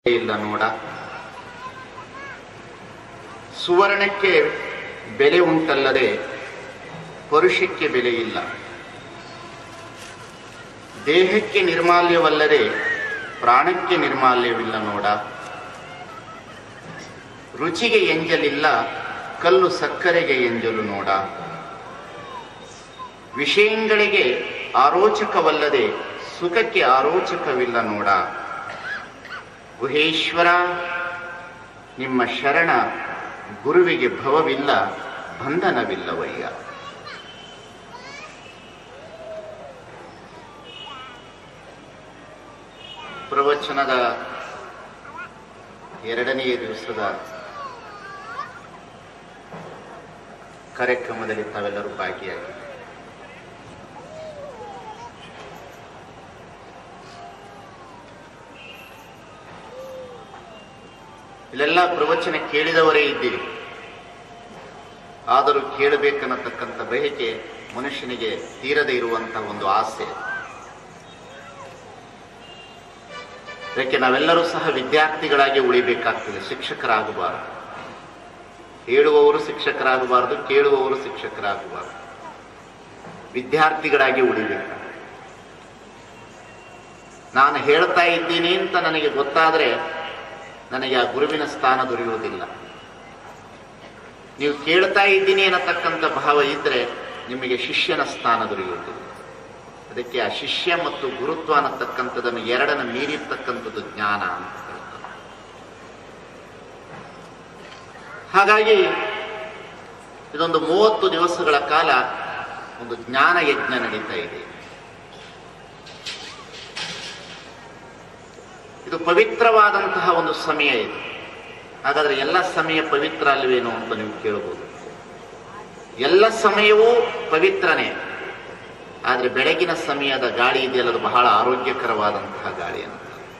ಇಲ್ಲ ನೋಡ. ಸುವರ್ಣಕ್ಕೆ ಬೆಲೆ ಉಂಟಲ್ಲದೆ ಪರುಷಕ್ಕೆ ಬೆಲೆ ಇಲ್ಲ. ದೇಹಕ್ಕೆ ನಿರ್ಮಾಲ್ಯವಲ್ಲದೆ ಪ್ರಾಣಕ್ಕೆ ನಿರ್ಮಾಲ್ಯವಿಲ್ಲ ನೋಡ. ರುಚಿಗೆ ಎಂಜಲಿಲ್ಲ, ಕಲ್ಲು ಸಕ್ಕರೆಗೆ ಎಂಜಲು ನೋಡ. ವಿಷಯಗಳಿಗೆ ಆರೋಚಕವಲ್ಲದೆ ಸುಖಕ್ಕೆ ಆರೋಚಕವಿಲ್ಲ ನೋಡ. ಗುಹೇಶ್ವರ ನಿಮ್ಮ ಶರಣ, ಗುರುವಿಗೆ ಭವವಿಲ್ಲ, ಬಂಧನವಿಲ್ಲವಯ್ಯ. ಪ್ರವಚನದ ಎರಡನೆಯ ದಿವಸದ ಕಾರ್ಯಕ್ರಮದಲ್ಲಿ ತಾವೆಲ್ಲರೂ ಭಾಗಿಯಾಗಿದ್ದಾರೆ. ಇಲ್ಲೆಲ್ಲ ಪ್ರವಚನ ಕೇಳಿದವರೇ ಇದ್ದೀರಿ. ಆದರೂ ಕೇಳಬೇಕನ್ನತಕ್ಕಂಥ ಬಯಕೆ ಮನುಷ್ಯನಿಗೆ ತೀರದೇ ಇರುವಂತಹ ಒಂದು ಆಸೆ. ಯಾಕೆ ನಾವೆಲ್ಲರೂ ಸಹ ವಿದ್ಯಾರ್ಥಿಗಳಾಗಿ ಉಳಿಬೇಕಾಗ್ತದೆ, ಶಿಕ್ಷಕರಾಗಬಾರದು. ಹೇಳುವವರು ಶಿಕ್ಷಕರಾಗಬಾರದು, ಕೇಳುವವರು ಶಿಕ್ಷಕರಾಗಬಾರದು. ವಿದ್ಯಾರ್ಥಿಗಳಾಗಿ ಉಳಿಬೇಕು. ನಾನು ಹೇಳ್ತಾ ಇದ್ದೀನಿ ಅಂತ ನನಗೆ ಗೊತ್ತಾದ್ರೆ ನನಗೆ ಆ ಗುರುವಿನ ಸ್ಥಾನ ದೊರೆಯುವುದಿಲ್ಲ. ನೀವು ಕೇಳ್ತಾ ಇದ್ದೀನಿ ಅನ್ನತಕ್ಕಂಥ ಭಾವ ಇದ್ರೆ ನಿಮಗೆ ಶಿಷ್ಯನ ಸ್ಥಾನ ದೊರೆಯುವುದಿಲ್ಲ. ಅದಕ್ಕೆ ಆ ಶಿಷ್ಯ ಮತ್ತು ಗುರುತ್ವ ಅನ್ನತಕ್ಕಂಥದ್ದನ್ನು ಎರಡನ್ನು ಮೀರಿರ್ತಕ್ಕಂಥದ್ದು ಜ್ಞಾನ ಅಂತ ಹೇಳ್ತಾರೆ. ಹಾಗಾಗಿ ಇದೊಂದು 30 ದಿವಸಗಳ ಕಾಲ ಒಂದು ಜ್ಞಾನ ಯಜ್ಞ ನಡೀತಾ ಇದೆ. ಇದು ಪವಿತ್ರವಾದಂತಹ ಒಂದು ಸಮಯ ಇದು. ಹಾಗಾದ್ರೆ ಎಲ್ಲ ಸಮಯ ಪವಿತ್ರ ಅಲ್ವೇನೋ ಅಂತ ನೀವು ಕೇಳಬಹುದು. ಎಲ್ಲ ಸಮಯವೂ ಪವಿತ್ರನೇ. ಆದ್ರೆ ಬೆಳಗಿನ ಸಮಯದ ಗಾಳಿ ಇದೆಯಲ್ಲ, ಅದು ಬಹಳ ಆರೋಗ್ಯಕರವಾದಂತಹ ಗಾಳಿ ಅಂತ.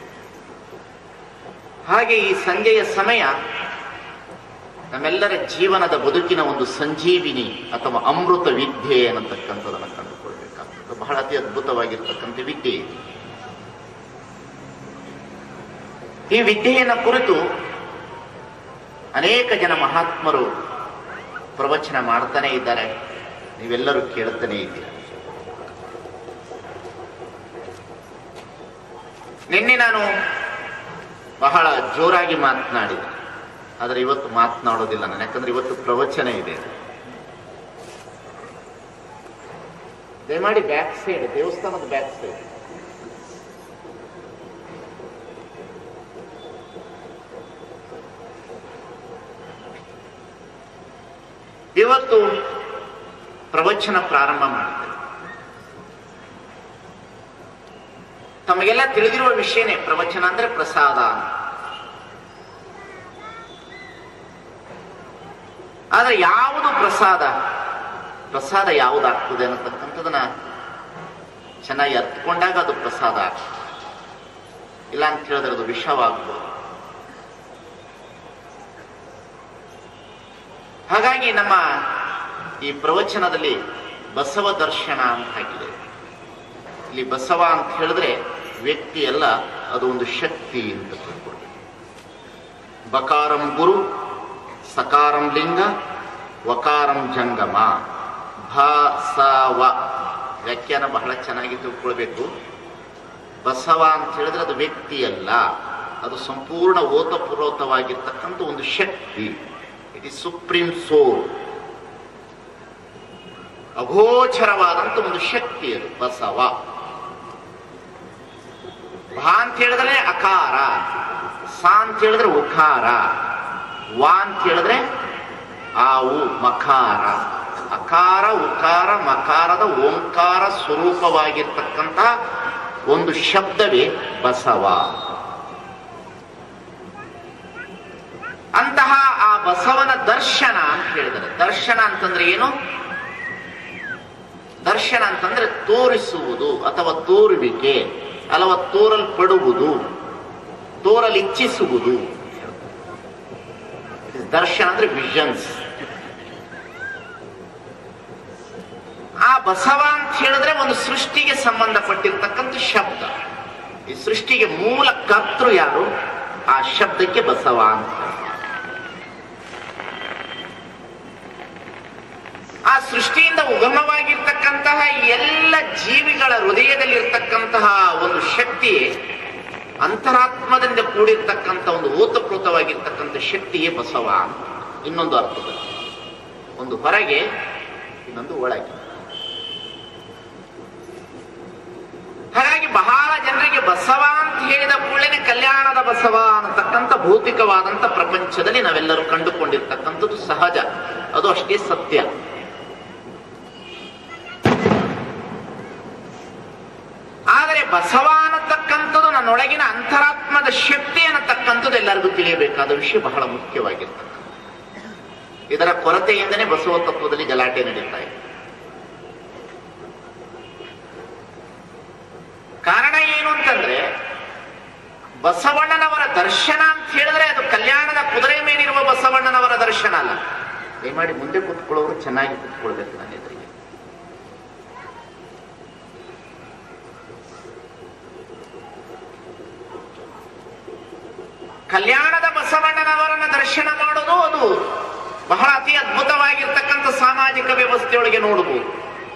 ಹಾಗೆ ಈ ಸಂಜೆಯ ಸಮಯ ನಮ್ಮೆಲ್ಲರ ಜೀವನದ ಬದುಕಿನ ಒಂದು ಸಂಜೀವಿನಿ ಅಥವಾ ಅಮೃತ ವಿದ್ಯೆ ಅನ್ನತಕ್ಕಂಥದನ್ನು ಕಂಡುಕೊಳ್ಬೇಕಾಗ್ತದೆ. ಬಹಳ ಅತಿ ಅದ್ಭುತವಾಗಿರ್ತಕ್ಕಂಥ ವಿದ್ಯೆ ಇದು. ಈ ವಿದ್ಯೆಯನ್ನು ಕುರಿತು ಅನೇಕ ಜನ ಮಹಾತ್ಮರು ಪ್ರವಚನ ಮಾಡ್ತಾನೆ ಇದ್ದಾರೆ. ನೀವೆಲ್ಲರೂ ಕೇಳ್ತಾನೆ ಇದ್ದೀರ. ನಿನ್ನೆ ನಾನು ಬಹಳ ಜೋರಾಗಿ ಮಾತನಾಡಿದೆ, ಆದರೆ ಇವತ್ತು ಮಾತನಾಡೋದಿಲ್ಲ ನಾನು. ಯಾಕಂದ್ರೆ ಇವತ್ತು ಪ್ರವಚನ ಇದೆ. ದಯಮಾಡಿ ಬ್ಯಾಕ್ ಸೈಡ್, ದೇವಸ್ಥಾನದ ಬ್ಯಾಕ್ ಸೈಡ್. ಇವತ್ತು ಪ್ರವಚನ ಪ್ರಾರಂಭ ಮಾಡ್ತೇನೆ. ತಮಗೆಲ್ಲ ತಿಳಿದಿರುವ ವಿಷಯನೇ, ಪ್ರವಚನ ಅಂದ್ರೆ ಪ್ರಸಾದ. ಆದ್ರೆ ಯಾವುದು ಪ್ರಸಾದ, ಪ್ರಸಾದ ಯಾವುದಾಗ್ತದೆ ಅನ್ನತಕ್ಕಂಥದನ್ನ ಚೆನ್ನಾಗಿ ಅರ್ಥಕೊಂಡಾಗ ಅದು ಪ್ರಸಾದ ಆಗ್ತದೆ. ಇಲ್ಲ ಅಂತ ಹೇಳಿದ್ರೆ ಅದು ವಿಷವಾಗ್ಬೋದು. ಹಾಗಾಗಿ ನಮ್ಮ ಈ ಪ್ರವಚನದಲ್ಲಿ ಬಸವ ದರ್ಶನ ಅಂತ ಹಾಕಿದೆ. ಇಲ್ಲಿ ಬಸವ ಅಂತ ಹೇಳಿದ್ರೆ ವ್ಯಕ್ತಿ ಅಲ್ಲ, ಅದು ಒಂದು ಶಕ್ತಿ ಅಂತ ತಿಳ್ಕೊಳ್ಳಿ. ಬಕಾರಂ ಗುರು, ಸಕಾರಂ ಲಿಂಗ, ವಕಾರಂ ಜಂಗಮ. ಬಸವ ವ್ಯಾಖ್ಯಾನ ಬಹಳ ಚೆನ್ನಾಗಿ ತಿಳ್ಕೊಳ್ಬೇಕು. ಬಸವ ಅಂತ ಹೇಳಿದ್ರೆ ಅದು ವ್ಯಕ್ತಿ ಅಲ್ಲ, ಅದು ಸಂಪೂರ್ಣ ಓತಪೂರ್ವಕವಾಗಿರ್ತಕ್ಕಂಥ ಒಂದು ಶಕ್ತಿ. It is supreme soul. ಅಗೋಚರವಾದಂತ ಒಂದು ಶಕ್ತಿ ಅದು ಬಸವ. ಭಾ ಅಂತ ಹೇಳಿದ್ರೆ ಅಕಾರ, ಸಾ ಅಂತ ಹೇಳಿದ್ರೆ ಉಕಾರ, ವಾ ಅಂತ ಹೇಳಿದ್ರೆ ಆವು ಮಕಾರ. ಅಕಾರ ಉಕಾರ ಮಕಾರದ ಓಂಕಾರ ಸ್ವರೂಪವಾಗಿರ್ತಕ್ಕಂಥ ಒಂದು ಶಬ್ದವೇ ಬಸವ. ಅಂತಹ ಆ ಬಸವನ ದರ್ಶನ ಅಂತ ಹೇಳಿದರೆ, ದರ್ಶನ ಅಂತಂದ್ರೆ ಏನು? ದರ್ಶನ ಅಂತಂದ್ರೆ ತೋರಿಸುವುದು ಅಥವಾ ತೋರುವಿಕೆ, ಅಥವಾ ತೋರಲ್ಪಡುವುದು, ತೋರಲಿಚ್ಛಿಸುವುದು. ದರ್ಶನ ಅಂದ್ರೆ ವಿಷನ್ಸ್. ಆ ಬಸವ ಅಂತ ಹೇಳಿದ್ರೆ ಒಂದು ಸೃಷ್ಟಿಗೆ ಸಂಬಂಧಪಟ್ಟಿರ್ತಕ್ಕಂಥ ಶಬ್ದ. ಈ ಸೃಷ್ಟಿಗೆ ಮೂಲ ಕರ್ತೃ ಯಾರು? ಆ ಶಬ್ದಕ್ಕೆ ಬಸವ ಅಂತ. ಆ ಸೃಷ್ಟಿಯಿಂದ ಉಗಮವಾಗಿರ್ತಕ್ಕಂತಹ ಎಲ್ಲ ಜೀವಿಗಳ ಹೃದಯದಲ್ಲಿರ್ತಕ್ಕಂತಹ ಒಂದು ಶಕ್ತಿ, ಅಂತರಾತ್ಮದಿಂದ ಕೂಡಿರ್ತಕ್ಕಂಥ ಒಂದು ಓತಪ್ರೋತವಾಗಿರ್ತಕ್ಕಂಥ ಶಕ್ತಿಯೇ ಬಸವ ಅಂತ. ಇನ್ನೊಂದು ಅರ್ಥದಲ್ಲಿ ಒಂದು ಹೊರಗೆ, ಇನ್ನೊಂದು ಒಳಗೆ. ಹಾಗಾಗಿ ಬಹಳ ಜನರಿಗೆ ಬಸವ ಅಂತ ಹೇಳಿದ ಕೂಡಲೇ ಕಲ್ಯಾಣದ ಬಸವ ಅನ್ನತಕ್ಕಂಥ ಭೌತಿಕವಾದಂಥ ಪ್ರಪಂಚದಲ್ಲಿ ನಾವೆಲ್ಲರೂ ಕಂಡುಕೊಂಡಿರ್ತಕ್ಕಂಥದ್ದು ಸಹಜ, ಅದು ಅಷ್ಟೇ ಸತ್ಯ. ಆದರೆ ಬಸವ ಅನ್ನತಕ್ಕಂಥದ್ದು ನನ್ನೊಳಗಿನ ಅಂತರಾತ್ಮದ ಶಕ್ತಿ ಅನ್ನತಕ್ಕಂಥದ್ದು ಎಲ್ಲರಿಗೂ ತಿಳಿಯಬೇಕಾದ ವಿಷಯ, ಬಹಳ ಮುಖ್ಯವಾಗಿರ್ತಕ್ಕಂಥ. ಇದರ ಕೊರತೆಯಿಂದನೇ ಬಸವ ತತ್ವದಲ್ಲಿ ಗಲಾಟೆ ನಡೀತಾ ಇದೆ. ಕಾರಣ ಏನು ಅಂತಂದ್ರೆ, ಬಸವಣ್ಣನವರ ದರ್ಶನ ಅಂತ ಹೇಳಿದ್ರೆ ಅದು ಕಲ್ಯಾಣದ ಕುದುರೆ ಮೇಲಿರುವ ಬಸವಣ್ಣನವರ ದರ್ಶನ ಅಲ್ಲ. ದಯಮಾಡಿ ಮುಂದೆ ಕೂತ್ಕೊಳ್ಳೋರು ಚೆನ್ನಾಗಿ ಕೂತ್ಕೊಳ್ಬೇಕು ನನ್ನ ಎದುರಿಗೆ. ಕಲ್ಯಾಣದ ಬಸವಣ್ಣನವರನ್ನ ದರ್ಶನ ಮಾಡೋದು ಅದು ಬಹಳ ಅತಿ ಅದ್ಭುತವಾಗಿರ್ತಕ್ಕಂಥ ಸಾಮಾಜಿಕ ವ್ಯವಸ್ಥೆಯೊಳಗೆ ನೋಡಬಹುದು.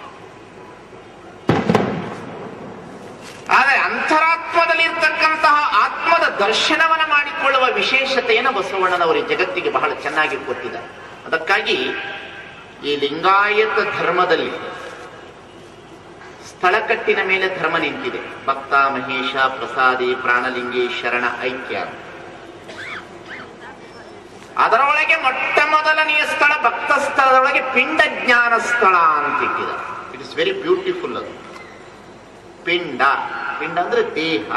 ಆದರೆ ಅಂತರಾತ್ಮದಲ್ಲಿ ಇರ್ತಕ್ಕಂತಹ ಆತ್ಮದ ದರ್ಶನವನ್ನ ಮಾಡಿಕೊಳ್ಳುವ ವಿಶೇಷತೆಯನ್ನು ಬಸವಣ್ಣನವರು ಜಗತ್ತಿಗೆ ಬಹಳ ಚೆನ್ನಾಗಿ ಕೊಟ್ಟಿದ್ದಾರೆ. ಅದಕ್ಕಾಗಿ ಈ ಲಿಂಗಾಯತ ಧರ್ಮದಲ್ಲಿ ಸ್ಥಳಕಟ್ಟಿನ ಮೇಲೆ ಧರ್ಮ ನಿಂತಿದೆ. ಭಕ್ತ ಮಹೇಶ ಪ್ರಸಾದಿ ಪ್ರಾಣಲಿಂಗಿ ಶರಣ ಐಕ್ಯ. ಅದರೊಳಗೆ ಮೊಟ್ಟ ಮೊದಲನೆಯ ಸ್ಥಳ ಭಕ್ತ ಸ್ಥಳದೊಳಗೆ ಪಿಂಡ ಜ್ಞಾನ ಸ್ಥಳ ಅಂತ ಇಟ್ಟಿದ್ದಾರೆ. It is very beautiful. ಅದು ಪಿಂಡ, ಪಿಂಡ ಅಂದ್ರೆ ದೇಹ,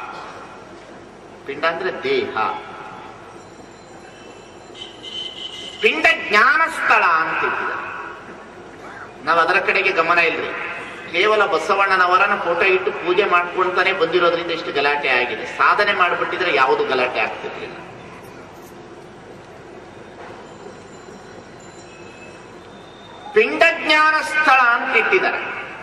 ಪಿಂಡ ಅಂದ್ರೆ ದೇಹ. ಪಿಂಡ ಜ್ಞಾನ ಸ್ಥಳ ಅಂತ ಇಟ್ಟಿದ್ದಾರೆ. ನಾವು ಅದರ ಕಡೆಗೆ ಗಮನ ಇಲ್ರಿ. ಕೇವಲ ಬಸವಣ್ಣನವರನ್ನ ಫೋಟೋ ಇಟ್ಟು ಪೂಜೆ ಮಾಡ್ಕೊಂತಾನೆ ಬಂದಿರೋದ್ರಿಂದ ಎಷ್ಟು ಗಲಾಟೆ ಆಗಿದೆ. ಸಾಧನೆ ಮಾಡಿಬಿಟ್ಟಿದ್ರೆ ಯಾವುದು ಗಲಾಟೆ ಆಗ್ತಿರ್ಲಿಲ್ಲ. ಪಿಂಡ ಜ್ಞಾನ ಸ್ಥಳ ಅಂತ ಇಟ್ಟಿದ್ದಾರೆ.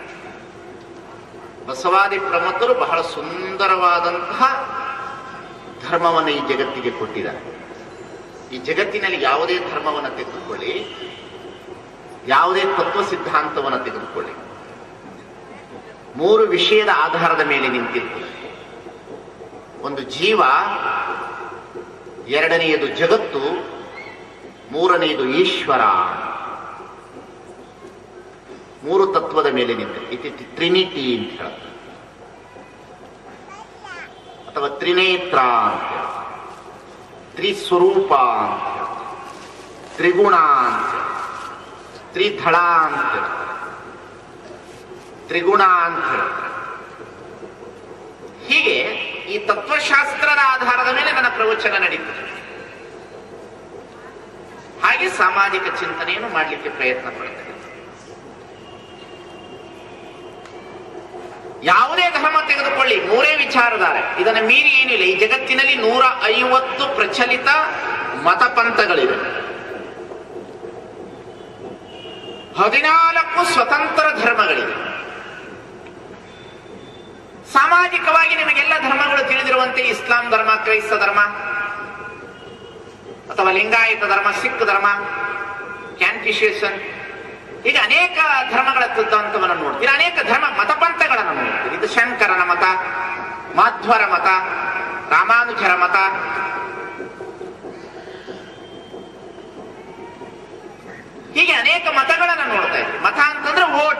ಬಸವಾದಿ ಪ್ರಮುಖರು ಬಹಳ ಸುಂದರವಾದಂತಹ ಧರ್ಮವನ್ನು ಈ ಜಗತ್ತಿಗೆ ಕೊಟ್ಟಿದ್ದಾರೆ. ಈ ಜಗತ್ತಿನಲ್ಲಿ ಯಾವುದೇ ಧರ್ಮವನ್ನು ತೆಗೆದುಕೊಳ್ಳಿ, ಯಾವುದೇ ತತ್ವ ಸಿದ್ಧಾಂತವನ್ನು ತೆಗೆದುಕೊಳ್ಳಿ, 3 ವಿಷಯದ ಆಧಾರದ ಮೇಲೆ ನಿಂತಿರ್ತದೆ. ಒಂದು ಜೀವ, ಎರಡನೆಯದು ಜಗತ್ತು, ಮೂರನೆಯದು ಈಶ್ವರ. 3 ತತ್ವದ ಮೇಲೆ ನಿಂತಿದೆ. ಇದು ಟ್ರಿನಿಟಿ ಅಂತ ಹೇಳ್ತಾರೆ, ಅಥವಾ ತ್ರಿನೇತ್ರ ಅಂತ ಹೇಳ್ತಾರೆ, ತ್ರಿಸ್ವರೂಪ ಅಂತ ಹೇಳ್ತಾರೆ, ತ್ರಿಗುಣ ಅಂತ ಹೇಳ್ತಾರೆ, ತ್ರಿಧಳ ಅಂತ ಹೇಳ್ತಾರೆ, ತ್ರಿಗುಣ ಅಂತ ಹೇಳ್ತಾರೆ. ಹೀಗೆ ಈ ತತ್ವಶಾಸ್ತ್ರದ ಆಧಾರದ ಮೇಲೆ ನನ್ನ ಪ್ರವಚನ ನಡೀತದೆ. ಹಾಗೆ ಸಾಮಾಜಿಕ ಚಿಂತನೆಯನ್ನು ಮಾಡಲಿಕ್ಕೆ ಪ್ರಯತ್ನ ಪಡ್ತೇನೆ. ಯಾವುದೇ ಧರ್ಮ ತೆಗೆದುಕೊಳ್ಳಿ, 3 ವಿಚಾರಧಾರೆ. ಇದನ್ನು ಮೀರಿ ಏನಿಲ್ಲ. ಈ ಜಗತ್ತಿನಲ್ಲಿ 150 ಪ್ರಚಲಿತ ಮತಪಂಥಗಳಿವೆ, 14 ಸ್ವತಂತ್ರ ಧರ್ಮಗಳಿವೆ. ಸಾಮಾಜಿಕವಾಗಿ ನಿಮಗೆಲ್ಲ ಧರ್ಮಗಳು ತಿಳಿದಿರುವಂತೆ ಇಸ್ಲಾಂ ಧರ್ಮ, ಕ್ರೈಸ್ತ ಧರ್ಮ, ಅಥವಾ ಲಿಂಗಾಯತ ಧರ್ಮ, ಸಿಖ್ ಧರ್ಮ, ಕ್ಯಾನ್ಫಿಷಿಯೇಷನ್, ಹೀಗೆ ಅನೇಕ ಧರ್ಮಗಳ ಸಿದ್ಧಾಂತವನ್ನು ನೋಡ್ತೀರಿ. ಅನೇಕ ಧರ್ಮ ಮತಪಂಥಗಳನ್ನು ನೋಡ್ತೀರಿ. ಇದು ಶಂಕರನ ಮತ, ಮಾಧ್ವರ ಮತ, ರಾಮಾನುಜರ ಮತ, ಹೀಗೆ ಅನೇಕ ಮತಗಳನ್ನು ನೋಡ್ತಾ ಇದ್ದೀವಿ. ಮತ ಅಂತಂದ್ರೆ ವೋಟ್,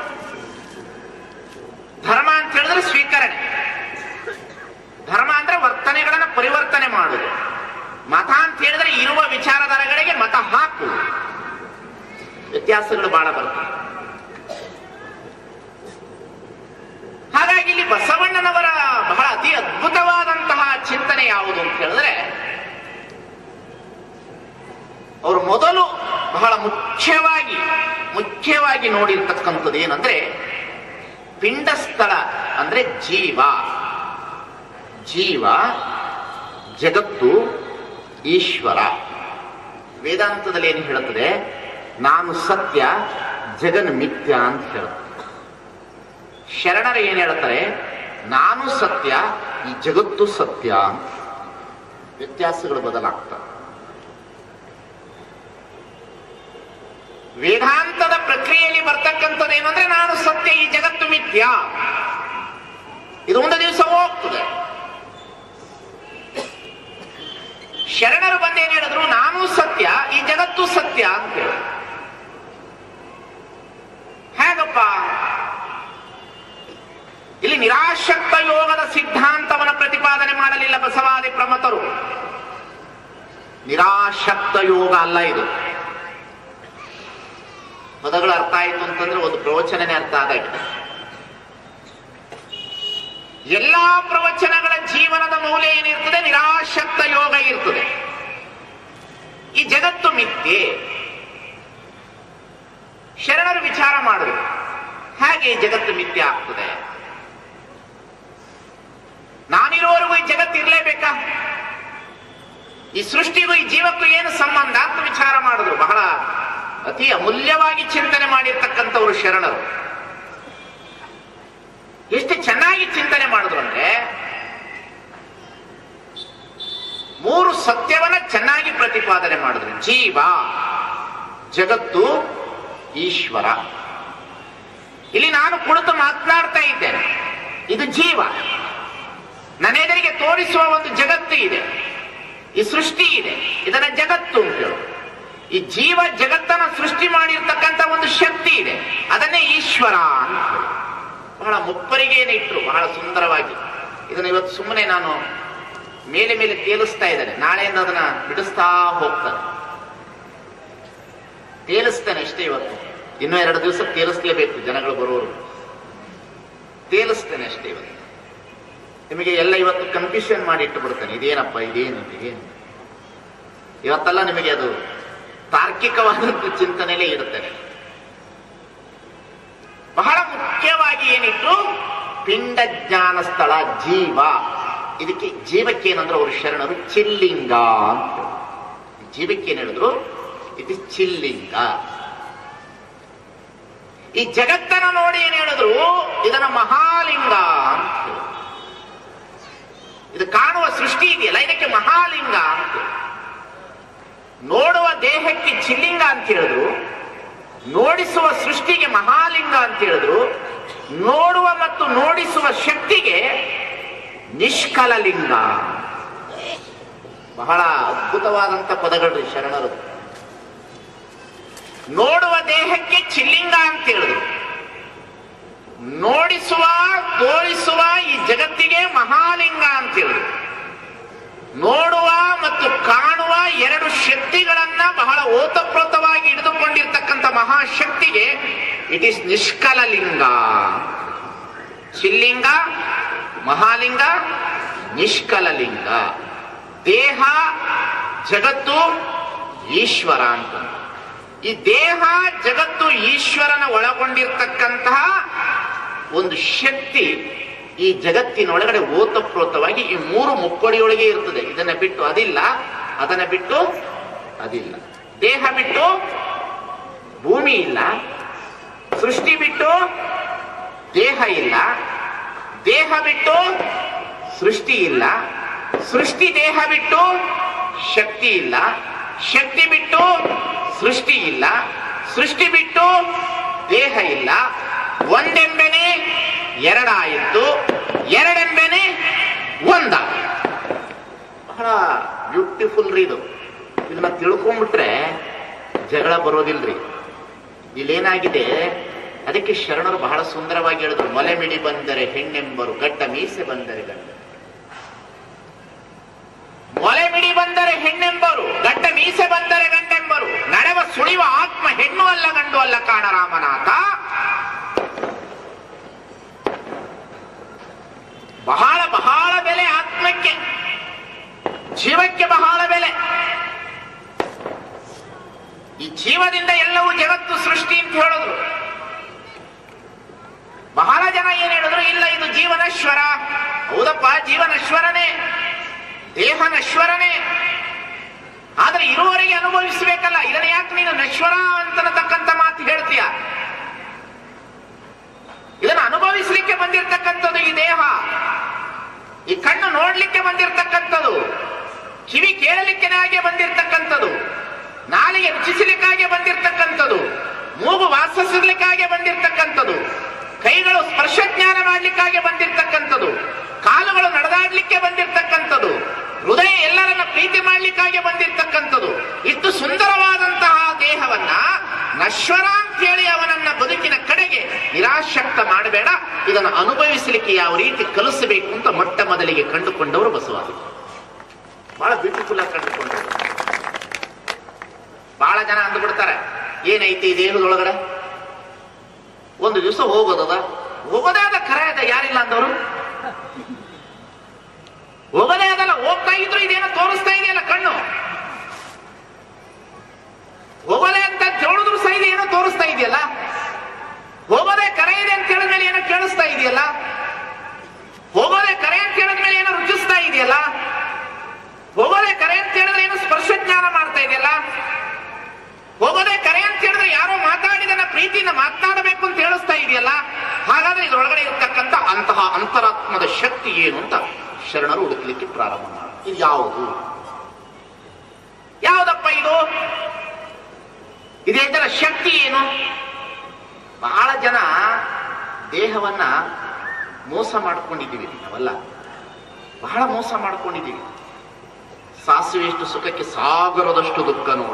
ಧರ್ಮ ಅಂತ ಹೇಳಿದ್ರೆ ಸ್ವೀಕರಣೆ, ಧರ್ಮ ಅಂದ್ರೆ ವರ್ತನೆಗಳನ್ನು ಪರಿವರ್ತನೆ ಮಾಡುವುದು. ಮತ ಅಂತ ಹೇಳಿದ್ರೆ ಇರುವ ವಿಚಾರಧಾರೆಗಳಿಗೆ ಮತ ಹಾಕುವುದು. ವ್ಯತ್ಯಾಸಗಳು ಬಹಳ ಬರ್ತವೆ. ಹಾಗಾಗಿ ಇಲ್ಲಿ ಬಸವಣ್ಣನವರ ಬಹಳ ಅತಿ ಅದ್ಭುತವಾದಂತಹ ಚಿಂತನೆ ಯಾವುದು ಅಂತ ಹೇಳಿದ್ರೆ, ಅವರು ಮೊದಲು ಬಹಳ ಮುಖ್ಯವಾಗಿ ನೋಡಿರ್ತಕ್ಕಂಥದ್ದು ಏನಂದ್ರೆ, ಪಿಂಡಸ್ಥಳ ಅಂದ್ರೆ ಜೀವ, ಜಗತ್ತು, ಈಶ್ವರ. ವೇದಾಂತದಲ್ಲಿ ಏನು ಹೇಳುತ್ತದೆ? ನಾನು ಸತ್ಯ, ಜಗನ್ ಮಿಥ್ಯ ಅಂತ ಹೇಳುತ್ತೆ. ಶರಣರು ಏನ್ ಹೇಳ್ತಾರೆ? ನಾನು ಸತ್ಯ, ಈ ಜಗತ್ತು ಸತ್ಯ. ವ್ಯತ್ಯಾಸಗಳು ಬದಲಾಗ್ತವೆ. ವೇದಾಂತದ ಪ್ರಕ್ರಿಯೆಯಲ್ಲಿ ಬರ್ತಕ್ಕಂಥದ್ದು ಏನಂದ್ರೆ ನಾನು ಸತ್ಯ, ಈ ಜಗತ್ತು ಮಿಥ್ಯ. ಇದು ಒಂದು ದಿವಸ ಹೋಗ್ತದೆ. ಶರಣರು ಬಂದೇನು ಹೇಳಿದ್ರು, ನಾನು ಸತ್ಯ, ಈ ಜಗತ್ತು ಸತ್ಯ ಅಂತ ಹೇಳಿ. ಹೇಗಪ್ಪ? ಇಲ್ಲಿ ನಿರಾಶಕ್ತ ಯೋಗದ ಸಿದ್ಧಾಂತವನ್ನು ಪ್ರತಿಪಾದನೆ ಮಾಡಲಿಲ್ಲ ಬಸವಾದಿ ಪ್ರಮತರು. ನಿರಾಶಕ್ತ ಯೋಗ ಅಲ್ಲ ಇದು. ಪದಗಳು ಅರ್ಥ ಆಯಿತು ಅಂತಂದ್ರೆ ಒಂದು ಪ್ರವಚನನೇ ಅರ್ಥ ಆದಾಗಿದೆ. ಎಲ್ಲಾ ಪ್ರವಚನಗಳ ಜೀವನದ ಮೌಲ್ಯ ಏನಿರ್ತದೆ? ನಿರಾಶಕ್ತ ಯೋಗ ಇರ್ತದೆ. ಈ ಜಗತ್ತು ಮಿಥ್ಯೆ. ಶರಣರು ವಿಚಾರ ಮಾಡಿದ್ರು, ಹೇಗೆ ಈ ಜಗತ್ತು ಮಿಥ್ಯೆ ಆಗ್ತದೆ? ನಾನಿರೋವರೆಗೂ ಈ ಜಗತ್ತು ಇರ್ಲೇಬೇಕಾ? ಈ ಸೃಷ್ಟಿಗೂ ಈ ಜೀವಕ್ಕೂ ಏನು ಸಂಬಂಧ ಅಂತ ವಿಚಾರ ಮಾಡಿದ್ರು. ಬಹಳ ಅತಿ ಅಮೂಲ್ಯವಾಗಿ ಚಿಂತನೆ ಮಾಡಿರ್ತಕ್ಕಂಥವ್ರು ಶರಣರು. ಎಷ್ಟು ಚೆನ್ನಾಗಿ ಚಿಂತನೆ ಮಾಡಿದ್ರು ಅಂದ್ರೆ, ಮೂರು ಸತ್ಯವನ್ನ ಚೆನ್ನಾಗಿ ಪ್ರತಿಪಾದನೆ ಮಾಡಿದ್ರು. ಜೀವ, ಜಗತ್ತು, ಈಶ್ವರ. ಇಲ್ಲಿ ನಾನು ಕುಳಿತು ಮಾತನಾಡ್ತಾ ಇದ್ದೇನೆ, ಇದು ಜೀವ. ನನ್ನೆದುರಿಗೆ ತೋರಿಸುವ ಒಂದು ಜಗತ್ತು ಇದೆ, ಈ ಸೃಷ್ಟಿ ಇದೆ, ಇದನ್ನ ಜಗತ್ತು ಅಂತ ಹೇಳು. ಈ ಜೀವ ಜಗತ್ತನ್ನ ಸೃಷ್ಟಿ ಮಾಡಿರ್ತಕ್ಕಂಥ ಒಂದು ಶಕ್ತಿ ಇದೆ, ಅದನ್ನೇ ಈಶ್ವರ ಅಂತ ಹೇಳಿ ಬಹಳ ಮುಪ್ಪರಿಗೆಯನ್ನು ಇಟ್ಟರು, ಬಹಳ ಸುಂದರವಾಗಿ. ಇದನ್ನ ಇವತ್ತು ಸುಮ್ಮನೆ ನಾನು ಮೇಲೆ ಮೇಲೆ ತೇಲಿಸ್ತಾ ಇದ್ದೇನೆ, ನಾಳೆಯಿಂದ ಅದನ್ನ ಬಿಡಿಸ್ತಾ ಹೋಗ್ತಾನೆ, ತೇಲಿಸ್ತೇನೆ ಅಷ್ಟೇ. ಇವತ್ತು ಇನ್ನೂ 2 ದಿವಸ ತೇಲಿಸ್ಲೇಬೇಕು, ಜನಗಳು ಬರೋರು. ತೇಲಿಸ್ತೇನೆ ಅಷ್ಟೇ ಇವತ್ತು. ನಿಮಗೆ ಎಲ್ಲ ಇವತ್ತು ಕನ್ಫ್ಯೂಷನ್ ಮಾಡಿ ಇಟ್ಟು ಬಿಡ್ತಾನೆ, ಇದೇನಪ್ಪ, ಇದೇನು. ಇವತ್ತೆಲ್ಲ ನಿಮಗೆ ಅದು ತಾರ್ಕಿಕವಾದಂಥ ಚಿಂತನೆಯಲ್ಲೇ ಇಡುತ್ತೇನೆ. ಬಹಳ ಮುಖ್ಯವಾಗಿ ಏನಿಟ್ಟು, ಪಿಂಡ ಜ್ಞಾನ ಸ್ಥಳ ಜೀವ. ಇದಕ್ಕೆ ಜೀವಕ್ಕೇನಂದ್ರೆ ಅವರು ಶರಣರು ಚಿಲ್ಲಿಂಗ ಅಂತ. ಜೀವಕ್ಕೇನು ಹೇಳಿದ್ರು? ಇದು ಚಿಲ್ಲಿಂಗ. ಈ ಜಗತ್ತನ್ನ ನೋಡಿ ಏನ್ ಹೇಳಿದ್ರು? ಇದನ್ನ ಮಹಾಲಿಂಗ ಅಂತ ಹೇಳಿ. ಇದು ಕಾಣುವ ಸೃಷ್ಟಿ ಇದೆಯಲ್ಲ, ಇದಕ್ಕೆ ಮಹಾಲಿಂಗ ಅಂತ. ನೋಡುವ ದೇಹಕ್ಕೆ ಚಿಲ್ಲಿಂಗ ಅಂತ ಹೇಳಿದ್ರು, ನೋಡಿಸುವ ಸೃಷ್ಟಿಗೆ ಮಹಾಲಿಂಗ ಅಂತ ಹೇಳಿದ್ರು, ನೋಡುವ ಮತ್ತು ನೋಡಿಸುವ ಶಕ್ತಿಗೆ ನಿಷ್ಕಲಲಿಂಗ. ಬಹಳ ಅದ್ಭುತವಾದಂತ ಪದಗಳು ಶರಣರು. ನೋಡುವ ದೇಹಕ್ಕೆ ಚಿಲ್ಲಿಂಗ ಅಂತ ಹೇಳಿದ್ರು, ನೋಡಿಸುವ ತೋರಿಸುವ ಈ ಜಗತ್ತಿಗೆ ಮಹಾಲಿಂಗ ಅಂತ ಹೇಳಿದ್ರು. ನೋಡುವ ಮತ್ತು ಕಾಣುವ 2 ಶಕ್ತಿಗಳನ್ನ ಬಹಳ ಓತಪ್ರೋತವಾಗಿ ಹಿಡಿದುಕೊಂಡಿರ್ತಕ್ಕಂಥ ಮಹಾಶಕ್ತಿಗೆ ಇಟ್ ಈಸ್ ನಿಷ್ಕಲಲಿಂಗ. ಚಿಲ್ಲಿಂಗ, ಮಹಾಲಿಂಗ, ನಿಷ್ಕಲಲಿಂಗ. ದೇಹ, ಜಗತ್ತು, ಈಶ್ವರ ಅಂತ. ಈ ದೇಹ, ಜಗತ್ತು, ಈಶ್ವರನ ಒಳಗೊಂಡಿರ್ತಕ್ಕಂತಹ ಒಂದು ಶಕ್ತಿ ಈ ಜಗತ್ತಿನೊಳಗಡೆ ಓತಪ್ರೋತವಾಗಿ ಈ 3 ಮುಪ್ಪಡಿಯೊಳಗೆ ಇರ್ತದೆ. ಇದನ್ನ ಬಿಟ್ಟು ಅದಿಲ್ಲ, ಅದನ್ನ ಬಿಟ್ಟು ಅದಿಲ್ಲ. ದೇಹ ಬಿಟ್ಟು ಭೂಮಿ ಇಲ್ಲ, ಸೃಷ್ಟಿ ಬಿಟ್ಟು ದೇಹ ಇಲ್ಲ, ದೇಹ ಬಿಟ್ಟು ಸೃಷ್ಟಿ ಇಲ್ಲ, ಸೃಷ್ಟಿ ದೇಹ ಬಿಟ್ಟು ಶಕ್ತಿ ಇಲ್ಲ, ಶಕ್ತಿ ಬಿಟ್ಟು ಸೃಷ್ಟಿ ಇಲ್ಲ, ಸೃಷ್ಟಿ ಬಿಟ್ಟು ದೇಹ ಇಲ್ಲ. ಒಂದೆಂಬೆನೆ ಎರಡಾಯಿತು, ಎರಡೆಂಬೆನೆ ಒಂದ. ಬಹಳ ಬ್ಯೂಟಿಫುಲ್ ರೀ ಇದು. ಇದನ್ನ ತಿಳ್ಕೊಂಡ್ಬಿಟ್ರೆ ಜಗಳ ಬರೋದಿಲ್ರಿ. ಇಲ್ಲೇನಾಗಿದೆ, ಅದಕ್ಕೆ ಶರಣರು ಬಹಳ ಸುಂದರವಾಗಿ ಹೇಳಿದ್ರು, ಮೊಲೆ ಮಿಡಿ ಬಂದರೆ ಹೆಣ್ಣೆಂಬರು, ಗಡ್ಡ ಮೀಸೆ ಬಂದರೆ ಗಂಡ. ಮೊಲೆ ಮಿಡಿ ಬಂದರೆ ಹೆಣ್ಣೆಂಬರು, ಗಡ್ಡ ಮೀಸೆ ಬಂದರೆ ಗಂಡೆಂಬರು, ನಡೆವ ಸುಳಿವ ಆತ್ಮ ಹೆಣ್ಣು ಅಲ್ಲ ಗಂಡು ಅಲ್ಲ ಕಾಣ ರಾಮನಾಥ. ಬಹಳ ಬಹಳ ಬೆಲೆ ಆತ್ಮಕ್ಕೆ, ಜೀವಕ್ಕೆ ಬಹಳ ಬೆಲೆ. ಈ ಜೀವದಿಂದ ಎಲ್ಲವೂ ಜಗತ್ತು ಸೃಷ್ಟಿ ಅಂತ ಹೇಳಿದ್ರು. ಬಹಳ ಜನ ಏನ್ ಹೇಳಿದ್ರು, ಇಲ್ಲ ಇದು ಜೀವನಶ್ವರ. ಹೌದಪ್ಪ, ಜೀವನಶ್ವರನೇ, ದೇಹ ನಶ್ವರನೇ. ಆದ್ರೆ ಇರುವವರೆಗೆ ಅನುಭವಿಸಬೇಕಲ್ಲ. ಇದನ್ನ ಯಾಕೆ ನೀನು ನಶ್ವರ ಅಂತನತಕ್ಕಂಥ ಮಾತು ಹೇಳ್ತೀಯ? ಇದನ್ನು ಅನುಭವಿಸಲಿಕ್ಕೆ ಬಂದಿರತಕ್ಕಂಥದ್ದು ಈ ದೇಹ, ಈ ಕಣ್ಣು ನೋಡ್ಲಿಕ್ಕೆ ಬಂದಿರತಕ್ಕಂಥದ್ದು, ಕಿವಿ ಕೇಳಲಿಕ್ಕೆನಾಗೆ ಬಂದಿರತಕ್ಕಂಥದ್ದು, ನಾಲಿಗೆ ರುಚಿಸಲಿಕ್ಕಾಗಿ ಬಂದಿರತಕ್ಕಂಥದ್ದು, ಮೂಗು ವಾಸಿಸಲಿಕ್ಕಾಗಿ ಬಂದಿರತಕ್ಕಂಥದ್ದು, ಕೈಗಳು ಸ್ಪರ್ಶ ಜ್ಞಾನ ಮಾಡಲಿಕ್ಕಾಗಿ ಬಂದಿರತಕ್ಕಂಥದ್ದು, ಕಾಲುಗಳು ನಡೆದಾಡ್ಲಿಕ್ಕೆ ಬಂದಿರತಕ್ಕಂಥದ್ದು, ಹೃದಯ ಎಲ್ಲರನ್ನ ಪ್ರೀತಿ ಮಾಡಲಿಕ್ಕಾಗಿ ಬಂದಿರತಕ್ಕಂಥದ್ದು. ಇಷ್ಟು ಸುಂದರವಾದಂತಹ ದೇಹವನ್ನ ನಶ್ವರ ಅಂತ ಹೇಳಿ ಅವನನ್ನ ಬದುಕಿನ ಕಡೆಗೆ ನಿರಾಶಕ್ತ ಮಾಡಬೇಡ, ಇದನ್ನು ಅನುಭವಿಸಲಿಕ್ಕೆ ಯಾವ ರೀತಿ ಕಲಿಸಬೇಕು ಅಂತ ಮೊಟ್ಟ ಮೊದಲಿಗೆ ಕಂಡುಕೊಂಡವರು ಬಸವಾದಿ. ಬಹಳ ಬ್ಯೂಟಿಫುಲ್ ಆಗಿ ಕಂಡುಕೊಂಡವರು. ಬಹಳ ಜನ ಅಂದ್ಬಿಡ್ತಾರೆ, ಏನೈತಿ ಈ ದೇಹದೊಳಗಡೆ, ಒಂದು ದಿವಸ ಹೋಗೋದದ, ಹೋಗೋದೇ ಅದ, ಕರೆ ಅದ, ಯಾರಿಲ್ಲ ಅಂದವರು ಹೋಗೋದೇ ಅದಲ್ಲ. ಹೋಗ್ತಾ ಇದ್ರು ಇದೇನೋ ತೋರಿಸ್ತಾ ಇದೆಯಲ್ಲ ಕಣ್ಣು, ಹೋಗೋದೇ ಅಂತ ಹೇಳುದ್ರು ಸಹ ಏನೋ ತೋರಿಸ್ತಾ ಇದೆಯಲ್ಲ, ಹೋಗೋದೇ ಕರೆ ಇದೆ ಅಂತ ಹೇಳಿದ್ಮೇಲೆ ಏನೋ ಕೇಳಿಸ್ತಾ ಇದೆಯಲ್ಲ, ಹೋಗೋದೇ ಕರೆ ಅಂತ ಹೇಳಿದ್ಮೇಲೆ ಏನೋ ರುಚಿಸ್ತಾ ಇದೆಯಲ್ಲ, ಹೋಗೋದೇ ಕರೆ ಅಂತ ಹೇಳಿದ್ರೆ ಏನೋ ಸ್ಪರ್ಶ ಜ್ಞಾನ ಮಾಡ್ತಾ ಇದೆಯಲ್ಲ, ಹೋಗೋದೇ ಕರೆ ಅಂತ ಹೇಳಿದ್ರೆ ಯಾರೋ ಮಾತಾಡಿದನ ಪ್ರೀತಿಯಿಂದ ಮಾತನಾಡಬೇಕು ಅಂತ ಹೇಳಿಸ್ತಾ ಇದೆಯಲ್ಲ. ಹಾಗಾದ್ರೆ ಇದರೊಳಗಡೆ ಇರತಕ್ಕಂಥ ಅಂತಹ ಅಂತರಾತ್ಮದ ಶಕ್ತಿ ಏನು ಅಂತ ಶರಣರು ಹುಡುಕಲಿಕ್ಕೆ ಪ್ರಾರಂಭ ಮಾಡಿ. ಇದು ಯಾವುದು, ಯಾವುದಪ್ಪ ಇದು, ಇದೇ ತರ ಶಕ್ತಿ ಏನು? ಬಹಳ ಜನ ದೇಹವನ್ನ ಮೋಸ ಮಾಡ್ಕೊಂಡಿದ್ದೀವಿ ನಾವೆಲ್ಲ, ಬಹಳ ಮೋಸ ಮಾಡ್ಕೊಂಡಿದ್ದೀವಿ. ಸಾಸಿವೆಯಷ್ಟು ಸುಖಕ್ಕೆ ಸಾಗರದಷ್ಟು ದುಃಖ ನೋಡ.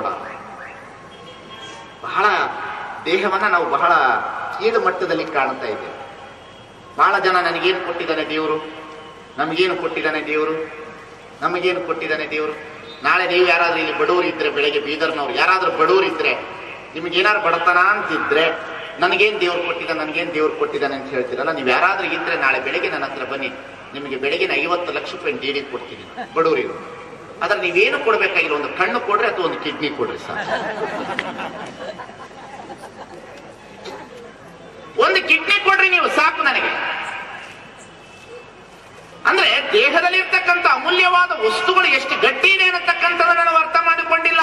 ಬಹಳ ದೇಹವನ್ನ ನಾವು ಬಹಳ ಕೀಳು ಮಟ್ಟದಲ್ಲಿ ಕಾಣ್ತಾ ಇದ್ದೇವೆ. ಬಹಳ ಜನ ನನಗೇನು ಕೊಟ್ಟಿದ್ದಾನೆ ದೇವರು, ನಮಗೇನು ಕೊಟ್ಟಿದ್ದಾನೆ ದೇವರು, ನಮಗೇನು ಕೊಟ್ಟಿದ್ದಾನೆ ದೇವರು. ನಾಳೆ ನೀವು ಯಾರಾದ್ರೂ ಇಲ್ಲಿ ಬಡವರು ಇದ್ರೆ, ಬೆಳಗ್ಗೆ ಬೀದರ್ನವ್ರು ಯಾರಾದ್ರೂ ಬಡವರು ಇದ್ರೆ, ನಿಮ್ಗೇನಾದ್ರು ಬಡತನ ಅಂತಿದ್ರೆ, ನನಗೇನು ದೇವ್ರು ಕೊಟ್ಟಿದ್ದಾನೆ, ನನಗೇನು ದೇವ್ರು ಕೊಟ್ಟಿದ್ದಾನೆ ಅಂತ ಹೇಳ್ತೀರಲ್ಲ, ನೀವು ಯಾರಾದ್ರೂ ಇದ್ರೆ ನಾಳೆ ಬೆಳಗ್ಗೆ ನನ್ನ ಹತ್ರ ಬನ್ನಿ, ನಿಮಗೆ ಬೆಳಗಿನ 50 ಲಕ್ಷ ರೂಪಾಯಿ ಡಿ ಕೊಡ್ತೀನಿ ಬಡವರಿಗೂ. ಆದ್ರೆ ನೀವೇನು ಕೊಡ್ಬೇಕಾಗಿಲ್ಲ, ಒಂದು ಕಣ್ಣು ಕೊಡ್ರಿ ಅಥವಾ ಒಂದು ಕಿಡ್ನಿ ಕೊಡ್ರಿ ಸರ್, ಒಂದು ಕಿಡ್ನಿ ಕೊಡ್ರಿ ನೀವು ಸಾಕು ನನಗೆ. ಅಂದ್ರೆ ದೇಹದಲ್ಲಿ ಇರ್ತಕ್ಕಂಥ ಅಮೂಲ್ಯವಾದ ವಸ್ತುಗಳು ಎಷ್ಟು ಗಟ್ಟಿ ಇದೆ ಅನ್ನತಕ್ಕಂಥದ್ದನ್ನು ನಾವು ಅರ್ಥ ಮಾಡಿಕೊಂಡಿಲ್ಲ.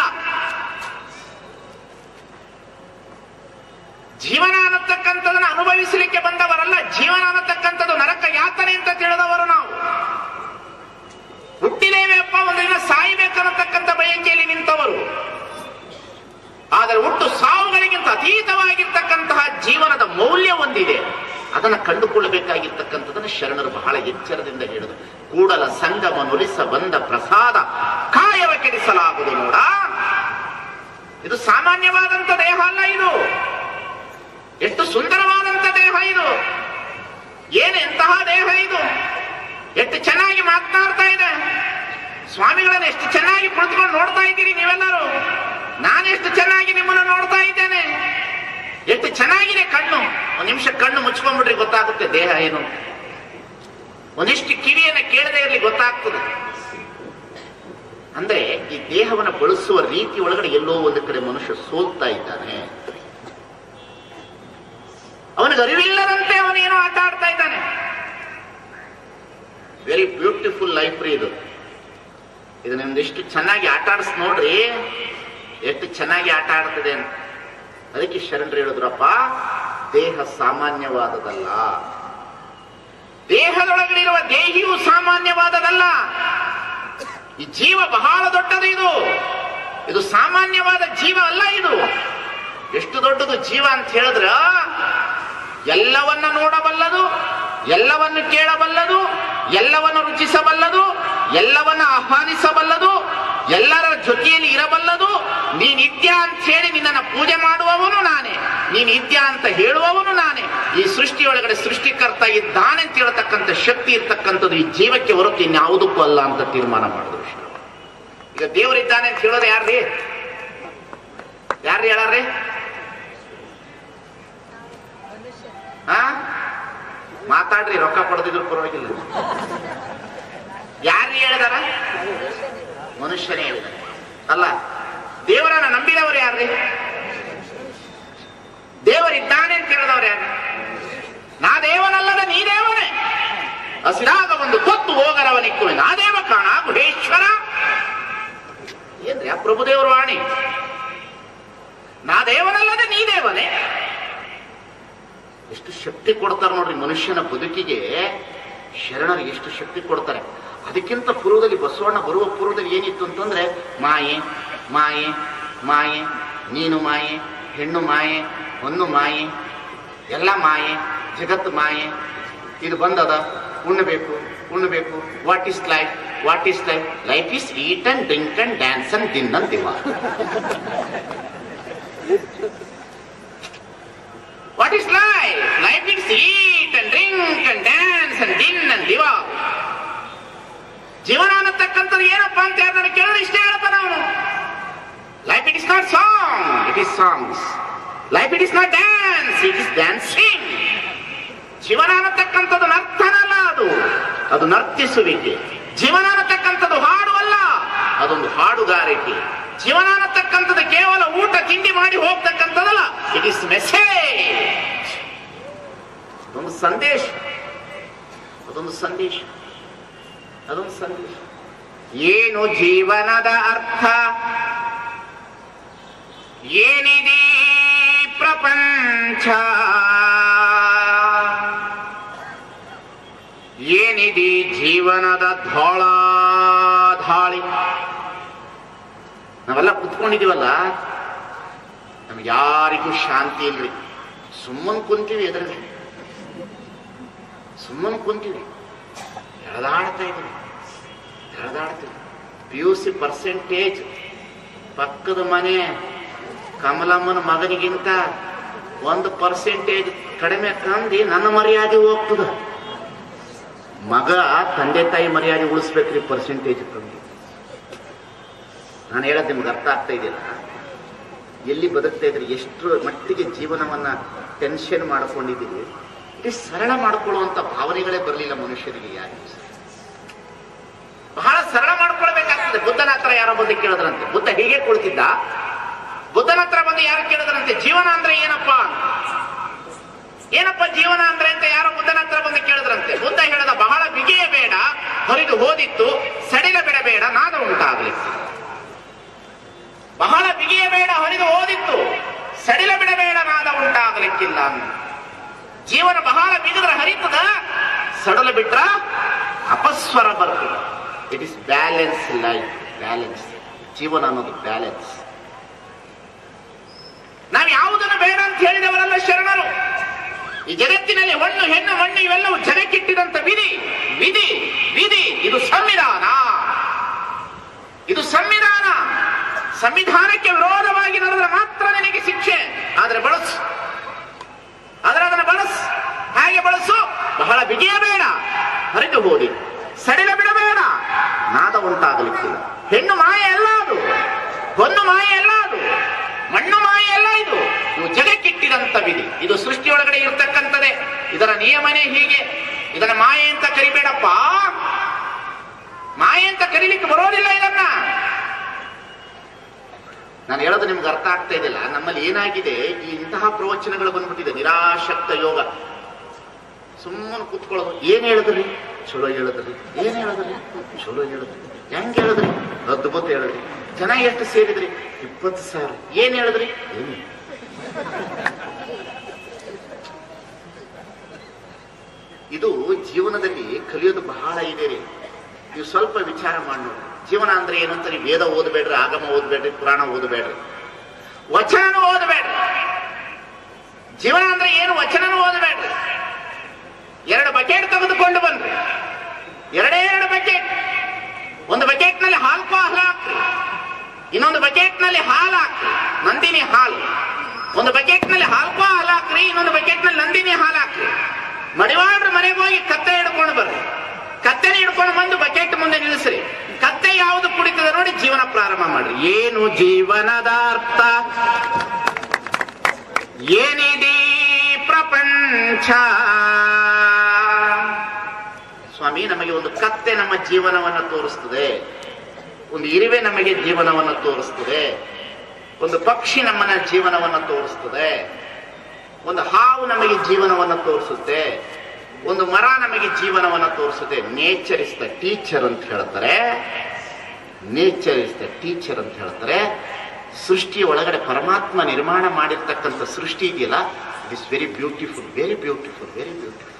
ಜೀವನ ಅನ್ನತಕ್ಕಂಥದನ್ನು ಅನುಭವಿಸಲಿಕ್ಕೆ ಬಂದವರಲ್ಲ, ಜೀವನ ಅನ್ನತಕ್ಕಂಥದ್ದು ನರಕ ಯಾತನೆ ಅಂತ ತಿಳಿದವರು ನಾವು. ಹುಟ್ಟಿದೇವೆಯಪ್ಪ, ಒಂದಿನ ಸಾಯಬೇಕನ್ನತಕ್ಕಂಥ ಬಯಕೆಯಲ್ಲಿ ನಿಂತವರು. ಆದರೆ ಹುಟ್ಟು ಸಾವುಗಳಿಗಿಂತ ಅತೀತವಾಗಿರ್ತಕ್ಕಂತಹ ಜೀವನದ ಮೌಲ್ಯ ಒಂದಿದೆ, ಅದನ್ನು ಕಂಡುಕೊಳ್ಳಬೇಕಾಗಿರ್ತಕ್ಕಂಥದನ್ನು ಶರಣರು ಬಹಳ ಎಚ್ಚರದಿಂದ ಹೇಳಿದರು. ಕೂಡಲ ಸಂಗಮ ನುರಿಸ ಬಂದ ಪ್ರಸಾದ ಕಾಯವ ಕೆಡಿಸಲಾಗುವುದು ನೋಡ. ಇದು ಸಾಮಾನ್ಯವಾದಂತ ದೇಹ ಅಲ್ಲ, ಇದು ಎಷ್ಟು ಸುಂದರವಾದಂತ ದೇಹ ಇದು. ಏನು ಎಂತಹ ದೇಹ ಇದು, ಎಷ್ಟು ಚೆನ್ನಾಗಿ ಮಾತನಾಡ್ತಾ ಇದೆ. ಸ್ವಾಮಿಗಳನ್ನು ಎಷ್ಟು ಚೆನ್ನಾಗಿ ಕುಳಿತುಕೊಂಡು ನೋಡ್ತಾ ಇದ್ದೀರಿ ನೀವೆಲ್ಲರೂ, ನಾನೆಷ್ಟು ಚೆನ್ನಾಗಿ ನಿಮ್ಮನ್ನು ನೋಡ್ತಾ ಇದ್ದೇನೆ. ಎಷ್ಟು ಚೆನ್ನಾಗಿದೆ ಕಣ್ಣು. ಒಂದ್ ನಿಮಿಷ ಕಣ್ಣು ಮುಚ್ಕೊಂಡ್ಬಿಟ್ರೆ ಗೊತ್ತಾಗುತ್ತೆ ದೇಹ ಏನು. ಒಂದಿಷ್ಟು ಕಿವಿಯನ್ನ ಕೇಳದೆ ಇರಲಿ ಗೊತ್ತಾಗ್ತದೆ. ಅಂದ್ರೆ ಈ ದೇಹವನ್ನು ಬಳಸುವ ರೀತಿ ಒಳಗಡೆ ಎಲ್ಲೋ ಒಂದು ಕಡೆ ಮನುಷ್ಯ ಸೋಲ್ತಾ ಇದ್ದಾನೆ. ಅವನಿಗೆ ಅರಿವಿಲ್ಲದಂತೆ ಅವನೇನೋ ಆಟ ಆಡ್ತಾ ಇದ್ದಾನೆ. ವೆರಿ ಬ್ಯೂಟಿಫುಲ್ ಲೈಫ್ ರೀ ಇದು. ಇದು ನಿಮ್ದೆಷ್ಟು ಚೆನ್ನಾಗಿ ಆಟ ಆಡಿಸ್ ನೋಡ್ರಿ, ಎಷ್ಟು ಚೆನ್ನಾಗಿ ಆಟ ಆಡ್ತದೆ ಅಂತ. ಅದಕ್ಕೆ ಶರಣರು ಹೇಳಿದ್ರಪ್ಪ, ದೇಹ ಸಾಮಾನ್ಯವಾದದಲ್ಲ, ದೇಹದೊಳಗಡಿರುವ ದೇಹಿಯು ಸಾಮಾನ್ಯವಾದದಲ್ಲ. ಈ ಜೀವ ಬಹಳ ದೊಡ್ಡದು. ಇದು ಸಾಮಾನ್ಯವಾದ ಜೀವ ಅಲ್ಲ. ಇದು ಎಷ್ಟು ದೊಡ್ಡದು ಜೀವ ಅಂತ ಹೇಳಿದ್ರ, ಎಲ್ಲವನ್ನ ನೋಡಬಲ್ಲದು, ಎಲ್ಲವನ್ನು ಕೇಳಬಲ್ಲದು, ಎಲ್ಲವನ್ನು ರುಚಿಸಬಲ್ಲದು, ಎಲ್ಲವನ್ನ ಆಹ್ವಾನಿಸಬಲ್ಲದು, ಎಲ್ಲರ ಜೊತೆಯಲ್ಲಿ ಇರಬಲ್ಲದು. ನೀನ್ ಇದ್ಯ ಅಂತ ಹೇಳಿ ನಿನ್ನನ್ನು ಪೂಜೆ ಮಾಡುವವನು ನಾನೇ, ನೀನ್ ಇದ್ಯ ಅಂತ ಹೇಳುವವನು ನಾನೇ. ಈ ಸೃಷ್ಟಿಯೊಳಗಡೆ ಸೃಷ್ಟಿಕರ್ತ ಇದ್ದಾನೆ ಅಂತ ಹೇಳ್ತಕ್ಕಂಥ ಶಕ್ತಿ ಇರ್ತಕ್ಕಂಥದ್ದು ಈ ಜೀವಕ್ಕೆ ಹೊರತು ಇನ್ಯಾವುದಕ್ಕೂ ಅಲ್ಲ ಅಂತ ತೀರ್ಮಾನ ಮಾಡಿದ್ರು. ಈಗ ದೇವರಿದ್ದಾನೆ ಅಂತ ಹೇಳೋದು ಯಾರ್ರಿ? ಯಾರ್ರಿ ಹೇಳಾರ್ರಿ? ಮಾತಾಡ್ರಿ, ರೊಕ್ಕ ಪಡೆದಿದ್ರು ಪರವಾಗಿಲ್ಲ. ಯಾರ್ರಿ ಹೇಳಿದಾರ? ಮನುಷ್ಯನೇ ಹೇಳಿದಾರೆ ಅಲ್ಲ. ದೇವರನ್ನ ನಂಬಿದವರು ಯಾರ್ರಿ? ದೇವರಿದ್ದಾನೆ ಅಂತ ಹೇಳಿದವರು ಯಾರು? ನಾ ದೇವನಲ್ಲದ ನೀ ದೇವನೇ, ಹಸಿರಾದ ಒಂದು ತೊತ್ತು ಹೋಗರವನಿಕ್ಕುವೆ ನಾ ದೇವ ಕಾಣ ಗುಹೇಶ್ವರ. ಏನ್ರಿ ಆ ಪ್ರಭುದೇವರು ವಾಣಿ? ನಾ ದೇವನಲ್ಲದ ನೀ ದೇವನೇ. ಎಷ್ಟು ಶಕ್ತಿ ಕೊಡ್ತಾರೆ ನೋಡ್ರಿ ಮನುಷ್ಯನ ಬದುಕಿಗೆ. ಶರಣರು ಎಷ್ಟು ಶಕ್ತಿ ಕೊಡ್ತಾರೆ. ಅದಕ್ಕಿಂತ ಪೂರ್ವದಲ್ಲಿ ಬಸವಣ್ಣ ಬರುವ ಪೂರ್ವದಲ್ಲಿ ಏನಿತ್ತು ಅಂತಂದ್ರೆ ಮಾಯೆ ಮಾಯೆ ಮಾಯೆ, ನೀನು ಮಾಯೆ, ಹೆಣ್ಣು ಮಾಯೆ, ಹೊನ್ನು ಮಾಯೆ, ಎಲ್ಲ ಮಾಯೆ, ಜಗತ್ತು ಮಾಯೆ. ಇದು ಬಂದದ, ಉಣ್ಣಬೇಕು ಉಣ್ಣಬೇಕು. What is life? What is life? Life is eat and drink and dance and dine ಅಂತಿವ. What is life? Life is eat and drink and dance and dine and ದಿವ. ಜೀವನ ಅನ್ನತಕ್ಕಂಥದ್ದು ಏನಪ್ಪಾ ಅಂತ ಯಾರು ನನಗೆ ಕೇಳಿದ್ರೆ ಇಷ್ಟೇ ಹೇಳ್ತಾನೆ ಅವನು. Life it is not song, it is songs. Life it is not dance, it is dancing. ಜೀವನ ಅನ್ನತಕ್ಕಂಥದ್ದು ನರ್ತನಲ್ಲ, ಅದು ನರ್ತಿಸುವಿಕೆ. ಜೀವನ ಅನ್ನತಕ್ಕಂಥದ್ದು ಹಾಡು ಅಲ್ಲ, ಅದೊಂದು ಹಾಡುಗಾರಿಕೆ. ಜೀವನ ಅನ್ನತಕ್ಕಂಥದ್ದು ಕೇವಲ ಊಟ ತಿಂಡಿ ಮಾಡಿ ಹೋಗ್ತಕ್ಕಂಥದ್ದಲ್ಲ, ಇಟ್ ಇಸ್ ಮೆಸೇಜ್. ಒಂದು ಸಂದೇಶ, ಅದೊಂದು ಸಂದೇಶ, ಅದೊಂದು ಸಂದೇಶ. ಏನು ಜೀವನದ ಅರ್ಥ, ಏನಿದೆ ಪ್ರಪಂಚ, ಏನಿದೆ ಜೀವನದ ಧಾಳಿ. ನಾವೆಲ್ಲ ಕುತ್ಕೊಂಡಿದೀವಲ್ಲ, ನಮ್ಗೆ ಯಾರಿಗೂ ಶಾಂತಿ ಇಲ್ರಿ. ಸುಮ್ಮನ್ ಕುಂತೀವಿ, ಎದುರಿಗೆ ಸುಮ್ಮನ್ ಕುಂತೀವಿ, ಎಳೆದಾಡ್ತಾ ಇದ್ದೀವಿ. PUC ಪರ್ಸೆಂಟೇಜ್ ಪಕ್ಕದ ಮನೆ ಕಮಲಮ್ಮನ ಮಗನಿಗಿಂತ 1% ಕಡಿಮೆ ತಂದು ನನ್ನ ಮರ್ಯಾದೆ ಹೋಗ್ತದ. ಮಗ ತಂದೆ ತಾಯಿ ಮರ್ಯಾದೆ ಉಳಿಸ್ಬೇಕ್ರಿ ಪರ್ಸೆಂಟೇಜ್ ತಂದು. ನಾನು ಹೇಳೋದು ನಿಮ್ಗೆ ಅರ್ಥ ಆಗ್ತಾ ಇದೆಯಲ್ಲ? ಎಲ್ಲಿ ಬದುಕ್ತಾ ಇದ್ರಿ, ಎಷ್ಟು ಮಟ್ಟಿಗೆ ಜೀವನವನ್ನ ಟೆನ್ಷನ್ ಮಾಡ್ಕೊಂಡಿದ್ದೀವಿ. ಇಷ್ಟು ಸರಳ ಮಾಡ್ಕೊಳ್ಳುವಂತ ಭಾವನೆಗಳೇ ಬರಲಿಲ್ಲ ಮನುಷ್ಯರಿಗೆ ಯಾರಿಗೂ. ಬಹಳ ಸರಳ ಮಾಡ್ಕೊಳ್ಬೇಕಾಗ್ತದೆ. ಬುದ್ಧನ ಹತ್ರ ಯಾರೋ ಬಂದು ಕೇಳಿದ್ರಂತೆ, ಬುದ್ಧ ಹೀಗೆ ಕುಳಿತಿದ್ದ, ಬುದ್ಧನ ಹತ್ರ ಬಂದು ಯಾರು ಕೇಳಿದ್ರಂತೆ, ಜೀವನ ಅಂದ್ರೆ ಏನಪ್ಪಾ, ಏನಪ್ಪ ಜೀವನ ಅಂದ್ರೆ ಅಂತ ಯಾರೋ ಬುದ್ಧನ ಹತ್ರ ಬಂದು ಕೇಳಿದ್ರಂತೆ. ಬುದ್ಧ ಹೇಳದ, ಬಹಳ ಬಿಗಿಯ ಬೇಡ, ಹರಿದು ಹೋದಿತ್ತು, ಸಡಿಲ ಬಿಡಬೇಡ, ನಾದ ಉಂಟಾಗ್ಲಿಕ್ಕೆ. ಬಹಳ ಬಿಗಿಯ ಬೇಡ, ಹರಿದು ಹೋದಿತ್ತು, ಸಡಿಲ ಬಿಡಬೇಡ, ನಾದ ಉಂಟಾಗ್ಲಿಕ್ಕಿಲ್ಲ. ಜೀವನ ಬಹಳ ಬಿಗಿದ್ರೆ ಹರಿತದ, ಸಡಲ ಬಿಟ್ರ ಅಪಸ್ವರ ಬರ್ತದೆ. It is balance life, balance. ಜೀವನ ಅನ್ನೋದು ಬ್ಯಾಲೆನ್ಸ್. ನಾವು ಯಾವುದನ್ನು ಬೇಡ ಅಂತ ಹೇಳಿದವರಲ್ಲ ಶರಣರು. ಈ ಜಗತ್ತಿನಲ್ಲಿ ಹೊಣ್ಣು ಹೆಣ್ಣು ಮಣ್ಣು ಇವೆಲ್ಲವೂ ಜಗಕ್ಕಿಟ್ಟಿದಂತ ವಿಧಿ ವಿಧಿ ವಿಧಿ. ಇದು ಸಂವಿಧಾನ, ಇದು ಸಂವಿಧಾನ. ಸಂವಿಧಾನಕ್ಕೆ ವಿರೋಧವಾಗಿ ನಡೆದ್ರೆ ಮಾತ್ರ ನಿನಗೆ ಶಿಕ್ಷೆ. ಆದ್ರೆ ಬಳಸು, ಆದ್ರೆ ಅದನ್ನು ಬಳಸು. ಹಾಗೆ ಬಳಸು. ಬಹಳ ಬಿಗಿಯ ಬೇಡ, ಹರಿದು ಹೋದಿ, ಸಡಿಲ ಬಿಡಬೇಡ, ನಾದ ಉಂಟಾಗಲಿಕ್ಕಿಲ್ಲ. ಹೆಣ್ಣು ಮಾಯೆ ಅಲ್ಲ ಅದು, ಹೊನ್ನು ಮಾಯೆ ಅಲ್ಲ ಅದು, ಮಣ್ಣು ಮಾಯೆ ಅಲ್ಲ ಇದು. ಇವು ಜಗಕ್ಕಿಟ್ಟಿದಂತ ವಿಧಿ. ಇದು ಸೃಷ್ಟಿಯೊಳಗಡೆ ಇರ್ತಕ್ಕಂಥದ್ದೇ. ಇದರ ನಿಯಮನೇ ಹೀಗೆ. ಇದನ್ನ ಮಾಯೆ ಅಂತ ಕರಿಬೇಡಪ್ಪ, ಮಾಯೆ ಅಂತ ಕರೀಲಿಕ್ಕೆ ಬರೋದಿಲ್ಲ ಇದನ್ನ. ನಾನು ಹೇಳೋದು ನಿಮ್ಗೆ ಅರ್ಥ ಆಗ್ತಾ ಇದೆಯಲ್ಲ? ನಮ್ಮಲ್ಲಿ ಏನಾಗಿದೆ, ಈ ಇಂತಹ ಪ್ರವಚನಗಳು ಬಂದ್ಬಿಟ್ಟಿದೆ. ನಿರಾಶಕ್ತ ಯೋಗ. ಸುಮ್ಮನೆ ಕೂತ್ಕೊಳ್ಳೋದು. ಏನ್ ಹೇಳಿದ್ರಿ? ಚಲೋ ಹೇಳಿದ್ರಿ. ಏನ್ ಹೇಳಿದ್ರಿ? ಚಲೋ ಹೇಳಿದ್ರಿ. ಹೆಂಗ್ ಹೇಳಿದ್ರಿ? ಅದ್ಭುತ ಹೇಳಿದ್ರಿ. ಜನ ಎಷ್ಟು ಸೇರಿದ್ರಿ? 20,000. ಏನ್ ಹೇಳಿದ್ರಿ? ಏನು? ಇದು ಜೀವನದಲ್ಲಿ ಕಲಿಯೋದು ಬಹಳ ಇದೆ ರೀ. ನೀವು ಸ್ವಲ್ಪ ವಿಚಾರ ಮಾಡಿ ನೋಡಿ. ಜೀವನ ಅಂದ್ರೆ ಏನಂತ ನೀವು ವೇದ ಓದಬೇಡ್ರಿ, ಆಗಮ ಓದಬೇಡ್ರಿ, ಪುರಾಣ ಓದಬೇಡ್ರಿ, ವಚನ ಓದಬೇಡ್ರಿ. ಜೀವನ ಅಂದ್ರೆ ಏನು? ವಚನ ಓದಬೇಡ್ರಿ. 2 ಬಕೆಟ್ ತೆಗೆದುಕೊಂಡು ಬಂದ್ರಿ, 2 ಬಕೆಟ್. ಒಂದು ಬಕೆಟ್ ನಲ್ಲಿ ಹಾಲು ಹಾಕ್ರಿ, ಇನ್ನೊಂದು ಬಕೆಟ್ ನಲ್ಲಿ ಹಾಲು ಹಾಕ್ರಿ, ನಂದಿನಿ ಹಾಲು. ಒಂದು ಬಕೆಟ್ ನಲ್ಲಿ ಹಾಲು ಹಾಕ್ರಿ, ಇನ್ನೊಂದು ಬಕೆಟ್ ನಲ್ಲಿ ನಂದಿನಿ ಹಾಲು ಹಾಕ್ರಿ. ಮಡಿವಾಡ್ರ ಮನೆಗೆ ಹೋಗಿ ಕತ್ತೆ ಹಿಡ್ಕೊಂಡು ಬರ್ರಿ. ಕತ್ತೆನ ಹಿಡ್ಕೊಂಡು ಬಂದು ಬಕೆಟ್ ಮುಂದೆ ನಿಲ್ಲಿಸ್ರಿ. ಕತ್ತೆ ಯಾವುದು ಕುಡಿತದ ನೋಡಿ ಜೀವನ ಪ್ರಾರಂಭ ಮಾಡ್ರಿ. ಏನು ಜೀವನದ ಅರ್ಥ, ಏನಿದೆ ಪ್ರಪಂಚ. ಸ್ವಾಮಿ, ನಮಗೆ ಒಂದು ಕತ್ತೆ ನಮ್ಮ ಜೀವನವನ್ನು ತೋರಿಸ್ತದೆ, ಒಂದು ಇರುವೆ ನಮಗೆ ಜೀವನವನ್ನು ತೋರಿಸ್ತದೆ, ಒಂದು ಪಕ್ಷಿ ನಮ್ಮನ್ನ ಜೀವನವನ್ನು ತೋರಿಸ್ತದೆ, ಒಂದು ಹಾವು ನಮಗೆ ಜೀವನವನ್ನು ತೋರಿಸುತ್ತೆ, ಒಂದು ಮರ ನಮಗೆ ಜೀವನವನ್ನು ತೋರಿಸುತ್ತೆ. ನೇಚರ್ ಇಸ್ ದ ಟೀಚರ್ ಅಂತ ಹೇಳ್ತಾರೆ. ನೇಚರ್ ಇಸ್ ದ ಟೀಚರ್ ಅಂತ ಹೇಳ್ತಾರೆ. ಸೃಷ್ಟಿಯ ಒಳಗಡೆ ಪರಮಾತ್ಮ ನಿರ್ಮಾಣ ಮಾಡಿರ್ತಕ್ಕಂಥ ಸೃಷ್ಟಿ ಇದೆಯಲ್ಲ, it is very beautiful, very beautiful, very beautiful.